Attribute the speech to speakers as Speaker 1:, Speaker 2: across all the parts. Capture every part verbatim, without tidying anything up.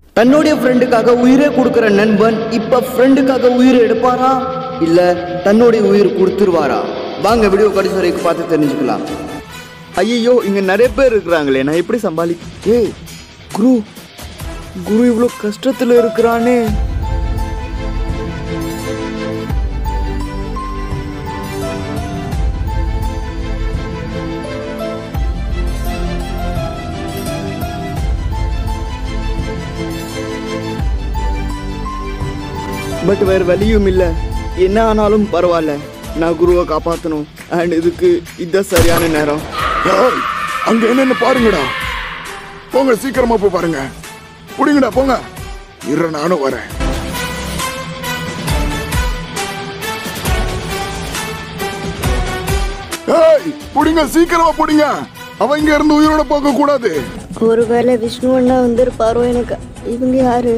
Speaker 1: தன்னுடைய ஃப்ரெண்டுக்காக உயிரே கொடுக்கிற நண்பன் இப்ப ஃப்ரெண்டுக்காக உயிரை எடுப்பாரா இல்ல தன்னுடைய உயிர் கொடுத்துருவாரா? வாங்க வீடியோ கடைசி வரைக்கும் பார்த்து தெரிஞ்சுக்கலாம். ஐயோ இங்க நிறைய பேர் இருக்கிறாங்களே, நான் எப்படி சமாளி? ஏய் குரு குரு இவ்வளோ கஷ்டத்துல இருக்கிறானே. பட் வேறு வழியும் இல்லை. என்ன ஆனாலும் பரவாயில்ல, நான் குருவை காப்பாற்றணும். அண்ட் இதுக்கு இதுதான் சரியான நேரம்.
Speaker 2: அங்க என்னன்னு பாருங்கடா. போங்க சீக்கிரமா போய் பாருங்க. புடிங்கடா போங்க. இரு நானும் வரேன். ஏய் புடிங்க, சீக்கிரமா புடிங்க. அவன் இங்க இருந்து உயிரோட போக கூடாது.
Speaker 3: ஒருவேளை விஷ்ணு அண்ணா வந்திருப்பாரோ. எனக்கு இவங்க யாரு?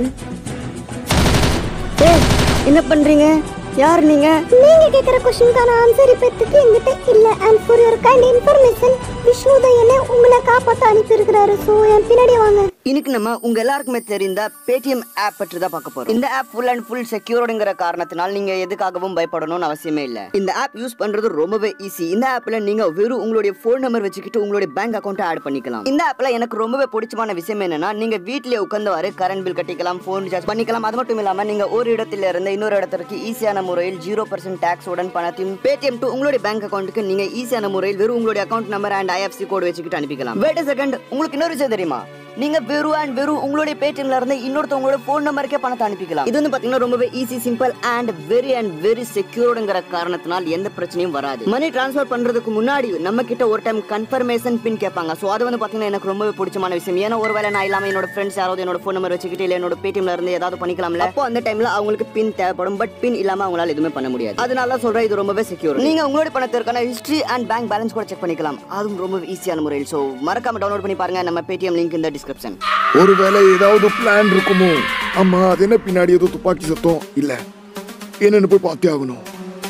Speaker 3: என்ன பண்றீங்க? யார் நீங்க?
Speaker 4: நீங்க கேக்குற क्वेश्चनக்கான ஆன்சர் இப்போதைக்கு என்கிட்ட இல்ல. And for your kind information, Vishnu தான் என்ன உங்களை காப்பாத்த அனுப்பி இருக்காரு. சோ என் பின்னாடி வாங்க.
Speaker 3: இன்னைக்கு நம்ம உங்க எல்லாருக்குமே தெரிந்த பேடிஎம் ஆப் பற்றி தான் பார்க்க போறோம். இந்த ஆப் ஃபுல் அண்ட் ஃபுல் செக்யூர்டுங்கிற காரணத்தினால் நீங்க எதுக்காகவும் பயப்படணும்னு அவசியமே இல்ல. இந்த ஆப் யூஸ் பண்றது ரொம்பவே ஈஸி. இந்த ஆப்ல நீங்க வெறும் உங்களுடைய போன் நம்பர் வச்சுக்கிட்டு உங்களுடைய பேங்க் அக்கௌண்ட் ஆட் பண்ணிக்கலாம். இந்த ஆப்ல எனக்கு ரொம்பவே பிடிச்சமான விஷயம் என்னன்னா, நீங்க வீட்லயே உட்கார்ந்து வர கரண்ட் பில் கட்டிக்கலாம், போன் ரீசார்ஜ் பண்ணிக்கலாம். அது மட்டும் இல்லாம நீங்க ஒரு இடத்துல இருந்து இன்னொரு இடத்திற்கு ஈஸியான முறையில் ஜீரோ பர்சன்ட் டாக்ஸ் உடன் பணத்தையும் பேடிஎம் டு உங்களுடைய பேங்க் அக்கௌண்ட்டுக்கு நீங்க ஈஸியான முறையில் வெறும் உங்களுடைய account number and IFSC code வச்சுக்கிட்டு அனுப்பிக்கலாம். வெயிட் a second, உங்களுக்கு இன்னொரு விஷயம் தெரியுமா? நீங்க வெறும் அண்ட் வெறும் உங்களுடைய பேடிஎம்ல இருந்து இன்னொருத்தவங்களோட போன் நம்பருக்கே பணத்தை அனுப்பிக்கலாம். இது வந்து பாத்தீங்கன்னா ரொம்பவே easy, simple and very and very செக்யூர்டுங்கிற காரணத்தினால் எந்த பிரச்சனையும் வராது. மணி டிரான்ஸ்ஃபர் பண்றதுக்கு முன்னாடி நம்ம கிட்ட ஒரு டைம் கன்ஃபர்மேஷன் பின் கேட்பாங்க. சோ அது வந்து பாத்தீங்கன்னா எனக்கு ரொம்பவே பிடிச்சமான விஷயம். ஏன்னா ஒருவேளை நான் இல்லாம என்னோட ஃப்ரெண்ட்ஸ் யாராவது என்னோட போன் நம்பர் வச்சுக்கிட்டு இல்ல என்னோட பேடிஎம்ல இருந்து ஏதாவது பண்ணிக்கலாம்ல. அப்போ அந்த டைம்ல அவங்களுக்கு பின் தேவைப்படும். பட் பின் இல்லாம அவங்களால எதுவுமே பண்ண முடியாது. அதனால சொல்றேன், இது ரொம்பவே செக்யூர். நீங்க உங்களுடைய பணத்திற்கான ஹிஸ்டரி அண்ட் பேங்க் பேலன்ஸ் கூட செக் பண்ணிக்கலாம். அதுவும் ரொம்ப ஈஸியான முறையில். சோ மறக்காம டவுன்லோட் பண்ணி பாருங்க. நம்ம பேடிஎம் லிங்க் இந்த டிஸ்கிரிப்ஷன்.
Speaker 2: ஒருவேளை ஏதாவது பிளான் இருக்குமோ? அம்மா அது என்ன பின்னாடி ஏதோ துப்பாக்கி சத்தம் இல்ல, என்னன்னு போய் பார்த்தே ஆகணும்.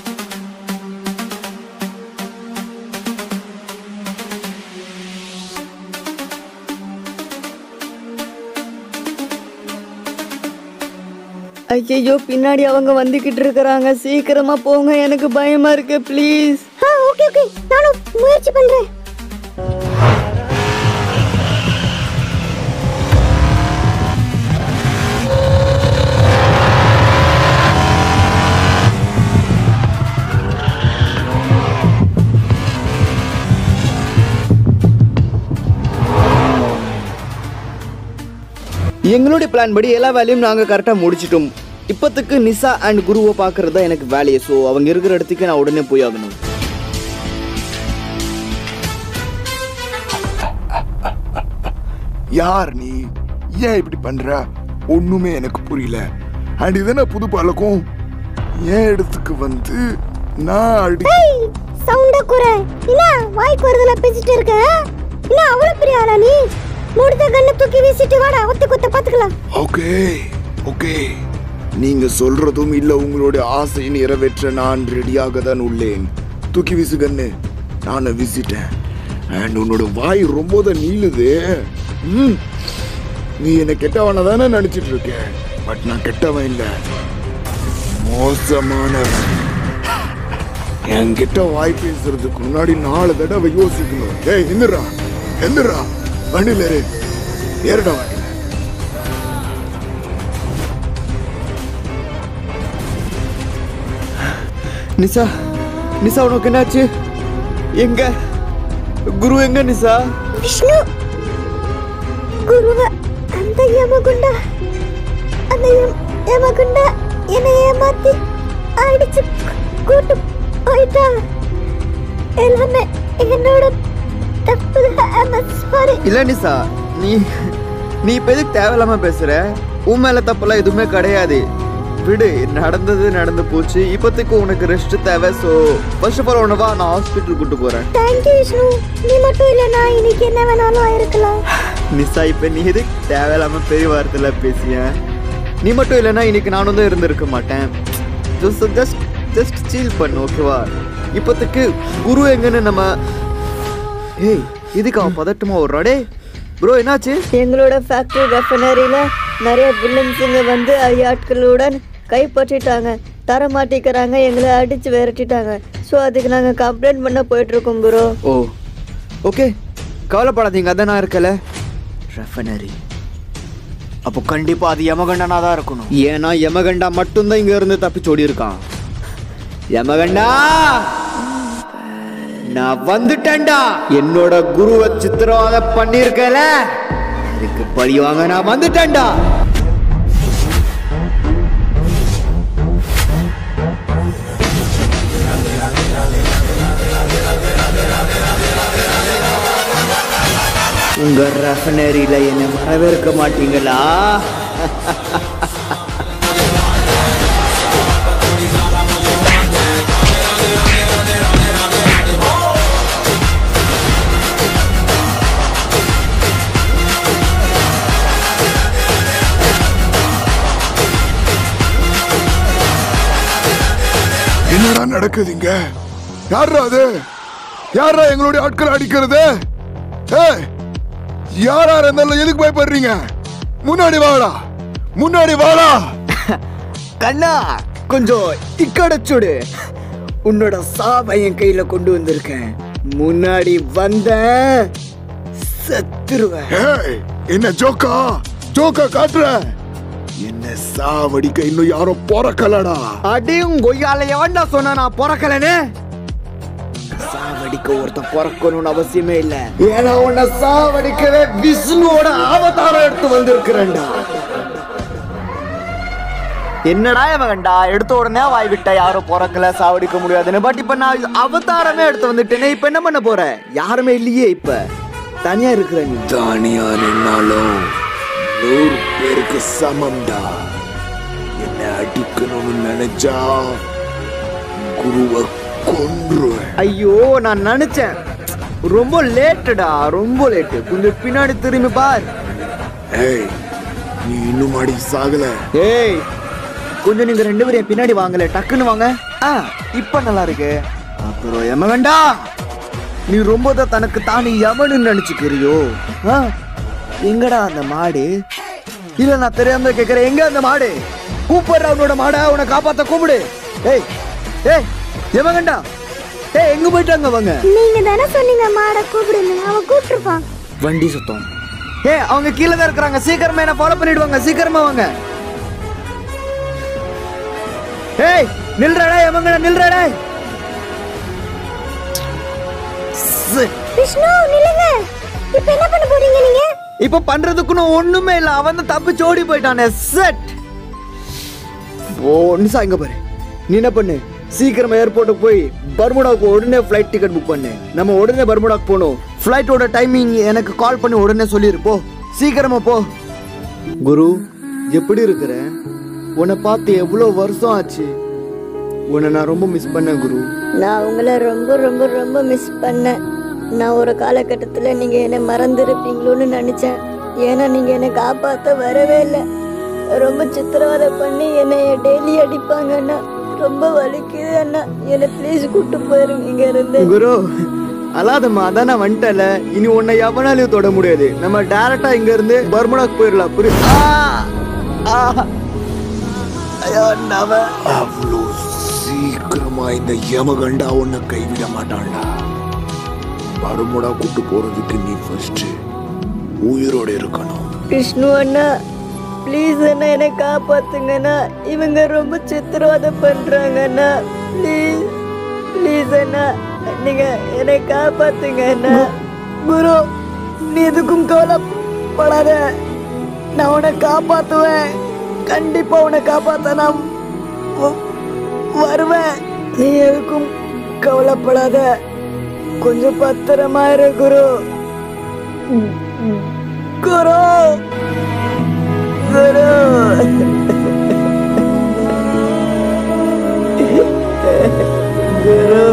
Speaker 3: ஐயோ பின்னாடி அவங்க வந்துகிட்டு இருக்காங்க. சீக்கிரமா போங்க, எனக்கு பயமா இருக்கு ப்ளீஸ்.
Speaker 4: ஓகே ஓகே, நானும் முயற்சி பண்றேன்.
Speaker 1: எங்களுடைய பிளான் படி எல்லா வேலையும் நாங்கள் கரெக்டாக முடிச்சிட்டோம். இப்போத்துக்கு நிசா அண்ட் குருவை பார்க்கறது தான் எனக்கு வேலையை. ஸோ அவங்க இருக்கிற இடத்துக்கு நான் உடனே போய் ஆகணும்.
Speaker 2: யார் நீ? ஏன் இப்படி பண்ற? ஒண்ணுமே எனக்கு புரியல. அண்ட் இதென்ன புது பழக்கம்? ஏன் இடத்துக்கு வந்து நான் அடி
Speaker 4: சவுண்ட குறை. என்ன வாய்க்கு வரதுல பேசிட்டு இருக்க? என்ன அவ்வளவு பெரிய ஆளா நீ? மூடுத கண்ணை தூக்கி வீசிட்டு வாடா, ஒத்த கொத்த பாத்துக்கலாம்.
Speaker 2: ஓகே ஓகே, நீங்க சொல்றதும் இல்ல உங்களுடைய ஆசையை நிறைவேற்ற நான் ரெடியாக தான் உள்ளேன். தூக்கி வீசு கண்ணு. நானும் வீசிட்டேன். அண்ட் உன்னோட வாய் ரொம்ப தான் நீளுது. ம், நீ என்ன கெட்டவன தானே நினைச்சிட்டு இருக்க. பட் நான் கெட்டவன் இல்ல, மோசமானவன். என்கிட்ட வாய் பேசுறதுக்கு முன்னாடி நாலு தடவை யோசிக்கணும். ஏய் எந்திரா எந்திரா, வண்டியில ஏறு. ஏறடா வண்டியில.
Speaker 1: நிசா நிசா உனக்கு என்னாச்சு? எங்க குரு எங்க நிசா?
Speaker 4: விஷ்ணு குருவ அந்த யமகுண்டா அந்த யமகுண்டா என்னை ஏமாத்தி அடிச்சு கூட்டு போயிட்டா. எல்லாமே என்னோட தப்பு.
Speaker 1: இல்ல நிசா, நீ நீ இப்ப எதுக்கு தேவையில்லாம பேசுற? உன் மேல தப்பெல்லாம் எதுவுமே கிடையாது. விடு, நடந்தது நடந்து போச்சு. இப்போதைக்கு உனக்கு ரெஸ்ட் தேவை. ஸோ ஃபர்ஸ்ட் ஆஃப் ஆல் உனவா நான் ஹாஸ்பிட்டல் கூட்டு போறேன்.
Speaker 4: தேங்க்யூ விஷ்ணு. நீ மட்டும் இல்லைனா இன்னைக்கு என்ன வேணாலும் ஆயிருக்கலாம்.
Speaker 1: நிசா இப்ப நீ எதுக்கு தேவையில்லாம பெரிய வார்த்தையில பேசிய? நீ மட்டும் இல்லைன்னா இன்னைக்கு நானும் தான் இருந்திருக்க மாட்டேன். ஜஸ்ட் ஜஸ்ட் சீல் பண்ணு, ஓகேவா? இப்போதைக்கு குரு எங்கன்னு நம்ம. ஏய் இதுக்கு அவன் பதட்டமா வர்றாடே. ப்ரோ என்னாச்சு?
Speaker 5: எங்களோட ஃபேக்டரி ரெஃபைனரியில நிறைய வில்லன்ஸுங்க வந்து ஐயாட்களுடன் கைப்பற்றிட்டாங்க, தர மாட்டிக்கிறாங்க, எங்களை அடிச்சு விரட்டிட்டாங்க. ஸோ அதுக்கு நாங்கள் கம்ப்ளைண்ட் பண்ண போயிட்டு இருக்கோம் ப்ரோ.
Speaker 1: ஓ ஓகே, கவலைப்படாதீங்க, அதான் நான் இருக்கல. ரெஃபைனரி அப்போ கண்டிப்பா அது யமகண்டனா தான் இருக்கணும். ஏன்னா யமகண்டா மட்டும்தான் இங்க இருந்து தப்பிச்சோடி இருக்கான். யமகண்டா நான் வந்துட்டேன்டா. என்னோட குருவை சித்திரவதை பண்ணிருக்கல, அதுக்கு பழி வாங்க நான் வந்துட்டேன்டா. உங்க ரெஃபைனரியில என்ன வரவேற்க மாட்டீங்களா?
Speaker 2: என்னடா நடக்குதுங்க? யாரா அது? யாரா எங்களுடைய ஆட்கள் அடிக்கிறது? ஏய், யாரா இருந்தாலும் எதுக்கு பயப்படுறீங்க? முன்னாடி வாடா, முன்னாடி வாடா.
Speaker 1: கண்ணா கொஞ்சம் இக்கடச்சுடு. உன்னோட சாவை என் கையில கொண்டு வந்திருக்கேன். முன்னாடி வந்த செத்துருவேன்.
Speaker 2: ஏய், என்ன ஜோக்கா ஜோக்கா காட்டுற? என்ன சாவடிக்க இன்னும் யாரும் பொறக்கலடா.
Speaker 1: அடியும் கொய்யால எவன்டா சொன்னா நான் பொறக்கலன்னு? சாவடிக்க ஒருத்தன் பொறக்கணும்னு அவசியமே இல்ல. ஏன்னா உன்னை சாவடிக்கவே விஷ்ணுவோட அவதாரம் எடுத்து வந்திருக்கிறேன்டா. என்னடா இவன்டா எடுத்த உடனே வாய் விட்ட யாரும் பொறக்கல சாவடிக்க முடியாதுன்னு. பட் இப்ப நான் அவதாரமே எடுத்து வந்துட்டேனே, இப்ப என்ன பண்ண போற? யாருமே இல்லையே, இப்ப தனியா இருக்கிற நீ.
Speaker 2: தனியா நின்னாலும் நூறு பேருக்கு சமம்டா. என்ன அடிக்கணும்னு நினைச்சா குருவை கொன்றுவேன்.
Speaker 1: ஐயோ நான் நினைச்சேன், ரொம்ப லேட்டுடா, ரொம்ப லேட்டு. கொஞ்சம் பின்னாடி திரும்பி பார்.
Speaker 2: ஏய், நீ இன்னும் அடி சாகல.
Speaker 1: ஏய் கொஞ்சம் நீங்க ரெண்டு பேரும் பின்னாடி வாங்கல, டக்குன்னு வாங்க. ஆ இப்ப நல்லா இருக்கு. அப்புறம் யமகண்டா, நீ ரொம்ப தான் தனக்கு தானே யமனு நினைச்சுக்கிறியோ? எங்கடா அந்த மாடு? இல்ல நான் தெரியாம கேக்குறேன், எங்க அந்த மாடு? கூப்பிடுற அவனோட மாடா, உன்னை காப்பாத்த கூப்பிடு. ஏய் ஏய் யமகண்டா, ஏய் எங்க போயிட்டாங்க அவங்க?
Speaker 4: நீங்க தானே சொன்னீங்க மாட கூப்பிடுங்க, அவன் கூப்பிட்டுருப்பான்.
Speaker 1: வண்டி சுத்தம். ஏய் அவங்க கீழே தான் இருக்கிறாங்க, சீக்கிரமா என்ன ஃபாலோ பண்ணிடுவாங்க, சீக்கிரமா வாங்க. ஏய் நில்றடா யமகண்டா, நில்றடா.
Speaker 4: விஷ்ணு நில்லுங்க. இப்போ என்ன பண்ண போறீங்க நீங்க?
Speaker 1: இப்ப பண்றதுக்கு ஒண்ணுமே இல்ல, அவன் தான் தப்பிச்சு ஓடி போயிட்டானே. செட். ஓ நிசா இங்க பாரு, நீ என்ன பண்ணு, சீக்கிரமா ஏர்போர்ட்டுக்கு போய் பர்முடாவுக்கு உடனே ஃப்ளைட் டிக்கெட் புக் பண்ணு. நம்ம உடனே பர்முடாக்கு போகணும். ஃப்ளைட்டோட டைமிங் எனக்கு கால் பண்ணி உடனே சொல்லிரு. போ சீக்கிரமா போ. குரு எப்படி இருக்கிற? உன்னை பார்த்து எவ்வளவு வருஷம் ஆச்சு. உன்னை நான் ரொம்ப மிஸ் பண்ணேன் குரு.
Speaker 5: நான் உங்களை ரொம்ப ரொம்ப ரொம்ப மிஸ் பண்ணேன். நான் ஒரு காலகட்டத்தில் நீங்கள் என்னை மறந்துருப்பீங்களோன்னு நினச்சேன். ஏன்னா நீங்கள் என்னை காப்பாற்ற வரவே இல்லை. ரொம்ப சித்திரவதை பண்ணி என்னை டெய்லி அடிப்பாங்க அண்ணா. ரொம்ப வலிக்குது அண்ணா, என்னை ப்ளீஸ் கூட்டு போயிருங்க இங்க இருந்து.
Speaker 1: குரு அல்லாதம்மா, அதான் நான் வந்துட்டல. இனி உன்னை எவனாலையும் தொட முடியாது. நம்ம டைரக்டா இங்க இருந்து பர்முடாக்கு போயிடலாம். புரியுது?
Speaker 2: அவ்வளோ சீக்கிரமா இந்த யமகண்டா உன்னை கைவிட மாட்டான்டா. பர்முடா கூட்டு போறதுக்கு நீ ஃபர்ஸ்ட் உயிரோட இருக்கணும்.
Speaker 5: விஷ்ணு அண்ணா ப்ளீஸ் அண்ணா, என்னை காப்பாத்துங்கண்ணா. இவங்க ரொம்ப சித்திரவதை பண்றாங்கண்ணா. ப்ளீஸ் ப்ளீஸ் அண்ணா, நீங்க என்னை காப்பாத்துங்க அண்ணா.
Speaker 1: குரு நீ எதுக்கும் கவலைப்படாத, நான் உன்னை காப்பாத்துவேன். கண்டிப்பா உன்னை காப்பாத்த நான் வருவேன். நீ எதுக்கும் கவலைப்படாத, கொஞ்சம் பத்திரமா இரு குரு. குரு குரு குரு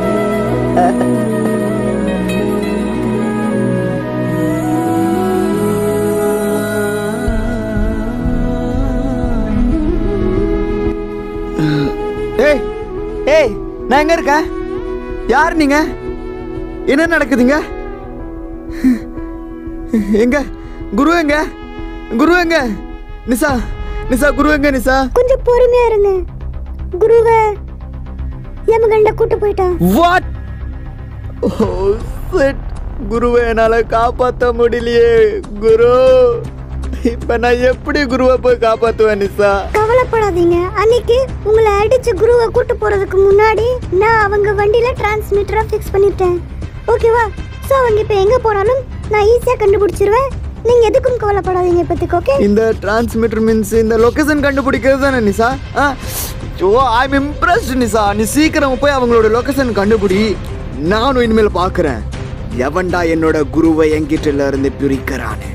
Speaker 1: ஏய் ஏய் நான் எங்க இருக்கேன்? யார் நீங்க? என்ன நடக்குதுங்க? எங்க குரு எங்க குரு எங்க நிசா நிசா குரு எங்க நிசா?
Speaker 4: கொஞ்சம் பொறுமையா இருங்க. குருவை யமகண்ட கூட்டு போயிட்டான்.
Speaker 1: வாட்? Oh shit. குருவை என்னால காப்பாத்த முடியலையே குரு. இப்ப நான் எப்படி குருவை போய் காப்பாத்துவேன் நிசா?
Speaker 4: கவலைப்படாதீங்க. அன்னைக்கு உங்களை அடிச்சு குருவை கூட்டு போறதுக்கு முன்னாடி நான் அவங்க வண்டியில டிரான்ஸ்மிட்டரை ஃபிக்ஸ் பண்ணிட்டேன். ஓகேவா? சோ அவங்க இப்ப எங்க போனாலும் நான் ஈஸியா கண்டுபிடிச்சிருவேன். நீங்க எதுக்கும் கவலைப்படாதீங்க இப்போதைக்கு. ஓகே?
Speaker 1: இந்த டிரான்ஸ்மிட்டர் மீன்ஸ் இந்த லொகேஷன் கண்டுபிடிக்கிறது தானே நிசா? ஓ ஐ அம் இம்ப்ரெஸ்ட் நிசா. நீ சீக்கிரம் போய் அவங்களோட லொகேஷன் கண்டுபிடி. நானும் இனிமேல் பாக்குறேன் எவன்டா என்னோட குருவை என்கிட்ட இருந்து பிரிக்கிறானே.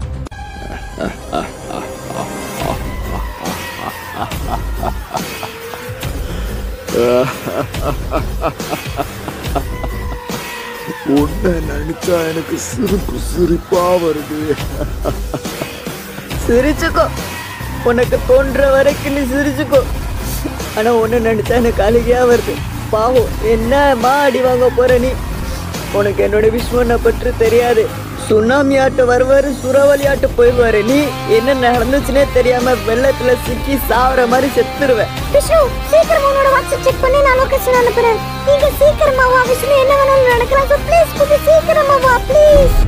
Speaker 2: உன்னை நினைச்சா எனக்கு சிரிப்பு சிரிப்பா வருது.
Speaker 5: சிரிச்சுக்கோ, உனக்கு தோன்ற வரைக்கும் நீ சிரிச்சுக்கோ. ஆனா ஒன்னு நினைச்சா எனக்கு அழுகையா வருது. பாவம், என்னமா அடி வாங்க போற நீ? உனக்கு என்னோட விஸ்வனை பற்றி தெரியாது. சுனாமி ஆட்டு வருவாரு, சுறவழி ஆட்டு போயிடுவாரு. நீ என்ன நடந்துச்சுன்னே தெரியாம வெள்ளத்துல சிக்கி சாவற மாதிரி செத்துருவேன்.
Speaker 4: விஷ்ணு, சீக்கிரம் உன்னோட வாட்ஸ்அப் செக் பண்ணி நான் லொகேஷன் அனுப்புறேன். நீங்க சீக்கிரமா வா விஷ்ணு. என்ன வேணாலும் நடக்கலாம். சோ ப்ளீஸ் கொஞ்சம் சீக்கிரமா வா ப்ளீஸ்.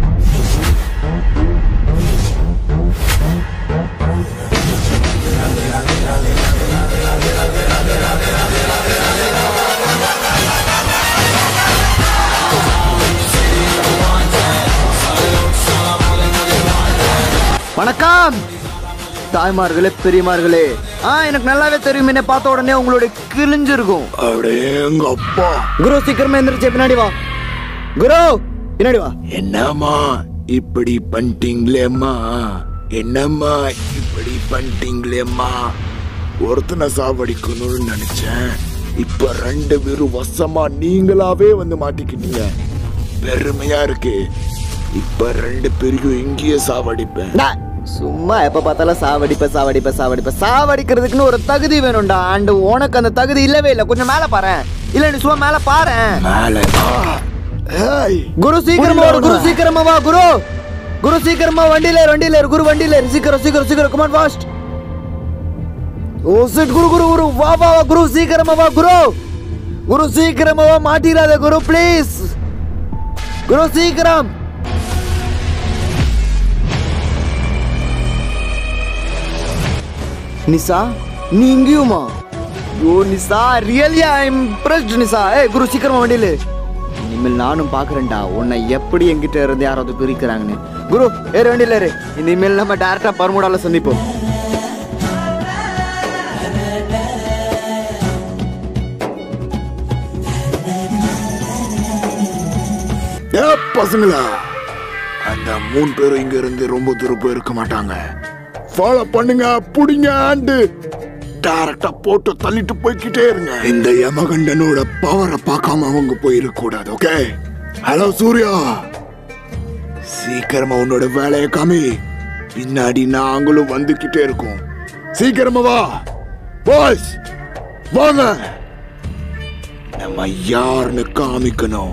Speaker 1: வணக்கம் தாய்மார்களே, பெரியமார்களே. ஆ எனக்கு நல்லாவே தெரியும். என்ன பார்த்த உடனே உங்களோட கிழிஞ்சிருக்கும்.
Speaker 2: எங்க அப்பா
Speaker 1: குரு சீக்கிரமா எந்திரிச்சு பின்னாடி வா. குரு பின்னாடி வா.
Speaker 2: என்னம்மா இப்படி பண்ணிட்டீங்களேம்மா? என்னம்மா இப்படி பண்ணிட்டீங்களேம்மா? ஒருத்தனை சாவடிக்கணும்னு நினைச்சேன். இப்ப ரெண்டு பேரும் வசமா நீங்களாவே வந்து மாட்டிக்கிட்டீங்க. பெருமையா இருக்கு. இப்ப ரெண்டு பேரையும் இங்கேயே சாவடிப்பேன்.
Speaker 1: சும்மா எப்ப பார்த்தாலும் சாவடிப்ப சாவடிப்ப சாவடிப்ப சாவடிக்கிறதுக்குன்னு ஒரு தகுதி வேணும்டா. அண்ட் உனக்கு அந்த தகுதி இல்லவே இல்லை. கொஞ்சம் மேல பாரு. இல்ல நீ சும்மா மேல பாரு.
Speaker 2: மேல
Speaker 1: குரு சீக்கிரமா வா. குரு சீக்கிரமா வா. குரு குரு சீக்கிரமா வண்டியில வண்டியில குரு வண்டியில சீக்கிரம் சீக்கிரம் சீக்கிரம். Come on fast. Oh shit. Guru Guru Guru வா வா வா. குரு சீக்கிரமா வா. குரு குரு சீக்கிரமா வா. மாட்டிராத குரு ப்ளீஸ். குரு சீக்கிரம். நிசா நீ இங்கேயுமா? யோ நிசா ரியலி ஐ அம் இம்ப்ரெஸ்ட் நிசா. ஏ குரு சீக்கிரமா வண்டியில. இனிமேல் நானும் பாக்குறேன்டா உன்னை எப்படி என்கிட்ட இருந்து யாராவது பிரிக்கிறாங்கன்னு. குரு ஏறு வண்டியில ஏறு. இனிமேல் நம்ம டைரக்டா பர்முடால சந்திப்போம்.
Speaker 2: பசங்களா, அந்த மூணு பேரும் இங்க இருந்து ரொம்ப தூரம் போயிருக்க மாட்டாங்க. ஃபாலோ பண்ணுங்க, புடிங்க, ஆண்டு டைரக்டா போட்டு தள்ளிட்டு போய்கிட்டே இருங்க. இந்த யமகண்டனோட பவரை பார்க்காம அவங்க போயிருக்க கூடாது. ஓகே? ஹலோ சூர்யா, சீக்கிரமா உன்னோட வேலையை காமி. பின்னாடி நாங்களும் வந்துகிட்டே இருக்கோம். சீக்கிரமா வா பாய்ஸ், வாங்க. நம்ம யாருன்னு காமிக்கணும்.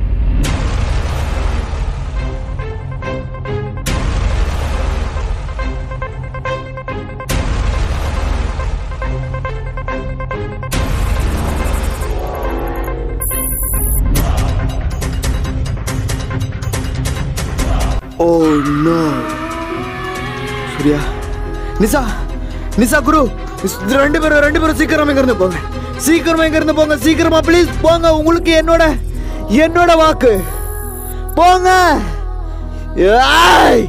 Speaker 1: Oh no. சூர்யா, நிசா, நிசா, குரு, ரெண்டு பேரும் ரெண்டு பேரும் சீக்கிரமா இங்க இருந்து போங்க. சீக்கிரமா இங்க இருந்து போங்க. சீக்கிரமா ப்ளீஸ் போங்க. உங்களுக்கு என்னோட என்னோட வாக்கு. போங்க. ஏய்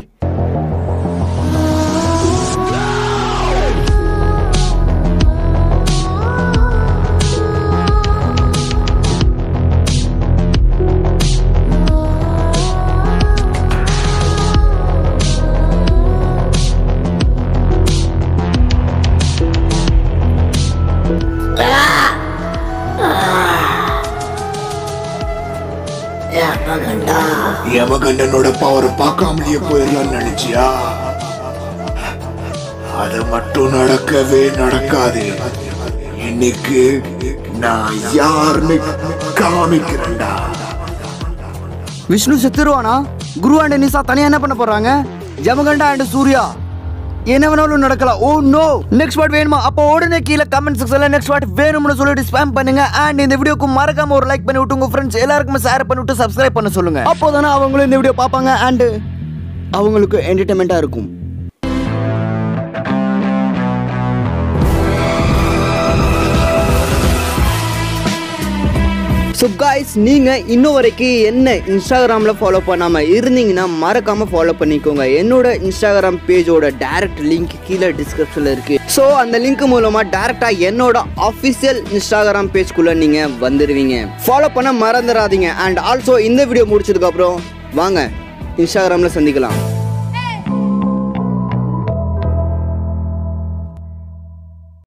Speaker 2: யமகண்டனோட பவர் பார்க்காமலேயே போயிடலாம்னு நினைச்சியா? அது மட்டும் நடக்கவே நடக்காது. இன்னைக்கு நான் யாருன்னு காமிக்கிறேன்டா.
Speaker 1: விஷ்ணு செத்துருவானா? குரு அண்ட் நிசா தனியா என்ன பண்ண போறாங்க? ஜமகண்டா அண்ட் சூர்யா என்ன வேணாலும் நடக்கலாம். ஓ நோ, நெக்ஸ்ட் பார்ட் வேணுமா? அப்போ உடனே கீழே கமெண்ட் செக்ஷன்ல நெக்ஸ்ட் பார்ட் வேணும்னு சொல்லிட்டு ஸ்பாம் பண்ணுங்க. அண்ட் இந்த வீடியோக்கு மறக்காம ஒரு லைக் பண்ணி விட்டு உங்க ஃப்ரெண்ட்ஸ் எல்லாருக்குமே ஷேர் பண்ணி விட்டு சப்ஸ்கிரைப் பண்ண சொல்லுங்க. அப்போதானே அவங்களும் இந்த வீடியோ பார்ப்பாங்க அண்ட் அவங்களுக்கு என்டர்டைன்மெண்டா இருக்கும். ஸோ காய்ஸ், நீங்கள் இன்னும் வரைக்கும் என்ன இன்ஸ்டாகிராமில் ஃபாலோ பண்ணாமல் இருந்தீங்கன்னா மறக்காமல் ஃபாலோ பண்ணிக்கோங்க. என்னோட இன்ஸ்டாகிராம் பேஜோட டைரக்ட் லிங்க் கீழே டிஸ்கிரிப்ஷனில் இருக்குது. ஸோ அந்த லிங்க் மூலமாக டேரெக்டாக என்னோட அஃபிஷியல் இன்ஸ்டாகிராம் பேஜ்குள்ளே நீங்கள் வந்துடுவீங்க. ஃபாலோ பண்ண மறந்துடாதீங்க. அண்ட் ஆல்சோ இந்த வீடியோ முடிச்சதுக்கப்புறம் வாங்க இன்ஸ்டாகிராமில் சந்திக்கலாம்.